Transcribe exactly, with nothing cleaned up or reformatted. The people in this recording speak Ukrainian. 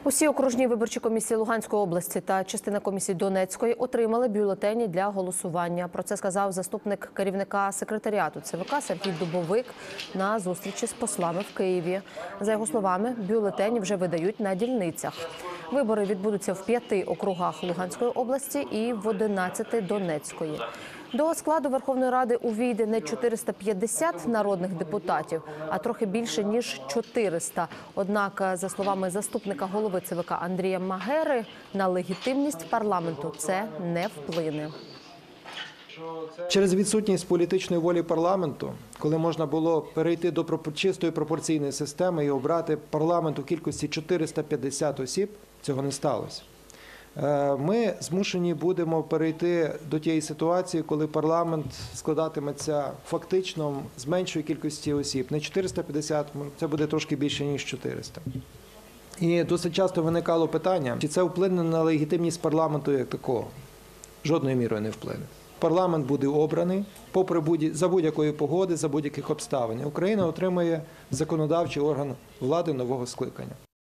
Усі окружні виборчі комісії Луганської області та частина комісії Донецької отримали бюлетені для голосування. Про це сказав заступник керівника секретаріату ЦВК Сергій Дубовик на зустрічі з послами в Києві. За його словами, бюлетені вже видають на дільницях. Вибори відбудуться в п'яти округах Луганської області і в одинадцяти Донецької. До складу Верховної Ради увійде не чотириста п'ятдесят народних депутатів, а трохи більше, ніж чотириста. Однак, за словами заступника голови ЦВК Андрія Магери, на легітимність парламенту це не вплине. Через відсутність політичної волі парламенту, коли можна було перейти до чистої пропорційної системи і обрати парламент у кількості чотириста п'ятдесят осіб, цього не сталося. Ми змушені будемо перейти до тієї ситуації, коли парламент складатиметься фактично з меншої кількості осіб. Не чотириста п'ятдесят, це буде трошки більше, ніж чотириста. І досить часто виникало питання, чи це вплине на легітимність парламенту як такого. Жодною мірою не вплине. Парламент буде обраний попри будь за будь-якої погоди, за будь-яких обставин. Україна отримає законодавчий орган влади нового скликання.